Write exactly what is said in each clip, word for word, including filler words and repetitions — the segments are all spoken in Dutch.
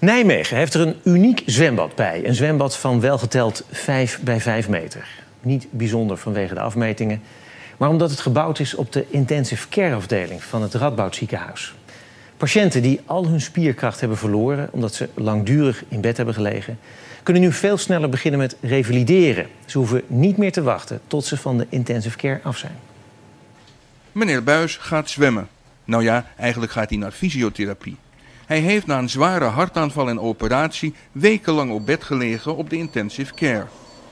Nijmegen heeft er een uniek zwembad bij. Een zwembad van welgeteld vijf bij vijf meter. Niet bijzonder vanwege de afmetingen, maar omdat het gebouwd is op de intensive care afdeling van het Radboud ziekenhuis. Patiënten die al hun spierkracht hebben verloren omdat ze langdurig in bed hebben gelegen, kunnen nu veel sneller beginnen met revalideren. Ze hoeven niet meer te wachten tot ze van de intensive care af zijn. Meneer Buis gaat zwemmen. Nou ja, eigenlijk gaat hij naar fysiotherapie. Hij heeft na een zware hartaanval en operatie wekenlang op bed gelegen op de intensive care.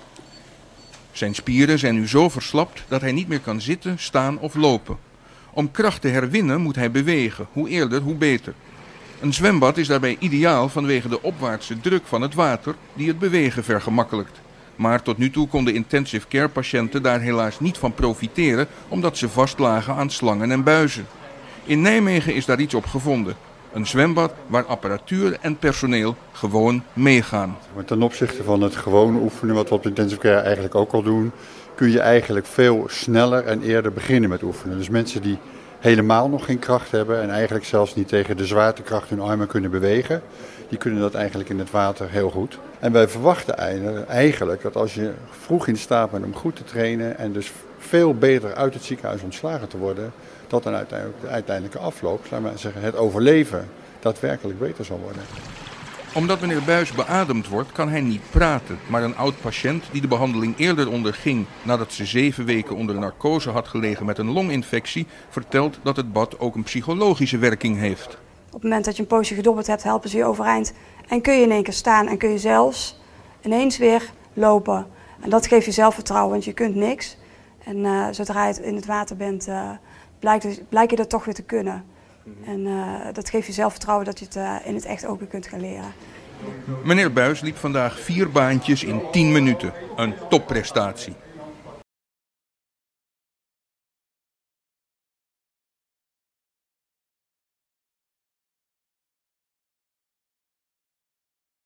Zijn spieren zijn nu zo verslapt dat hij niet meer kan zitten, staan of lopen. Om kracht te herwinnen moet hij bewegen, hoe eerder hoe beter. Een zwembad is daarbij ideaal vanwege de opwaartse druk van het water die het bewegen vergemakkelijkt. Maar tot nu toe konden intensive care patiënten daar helaas niet van profiteren omdat ze vastlagen aan slangen en buizen. In Nijmegen is daar iets op gevonden. Een zwembad waar apparatuur en personeel gewoon meegaan. Maar ten opzichte van het gewone oefenen, wat we op de intensive care eigenlijk ook al doen, kun je eigenlijk veel sneller en eerder beginnen met oefenen. Dus mensen die helemaal nog geen kracht hebben en eigenlijk zelfs niet tegen de zwaartekracht hun armen kunnen bewegen, die kunnen dat eigenlijk in het water heel goed. En wij verwachten eigenlijk dat als je vroeg in staat bent om goed te trainen en dus veel beter uit het ziekenhuis ontslagen te worden, dat dan uiteindelijk de uiteindelijke afloop, laten we zeggen, het overleven, daadwerkelijk beter zal worden. Omdat meneer Buis beademd wordt, kan hij niet praten. Maar een oud patiënt die de behandeling eerder onderging nadat ze zeven weken onder narcose had gelegen met een longinfectie, vertelt dat het bad ook een psychologische werking heeft. Op het moment dat je een poosje gedobberd hebt, helpen ze je overeind en kun je in één keer staan en kun je zelfs ineens weer lopen. En dat geeft je zelfvertrouwen, want je kunt niks. En uh, zodra je in het water bent, uh, blijkt, blijkt je dat toch weer te kunnen. En uh, dat geeft je zelfvertrouwen dat je het uh, in het echt ook weer kunt gaan leren. Meneer Buis liep vandaag vier baantjes in tien minuten. Een topprestatie.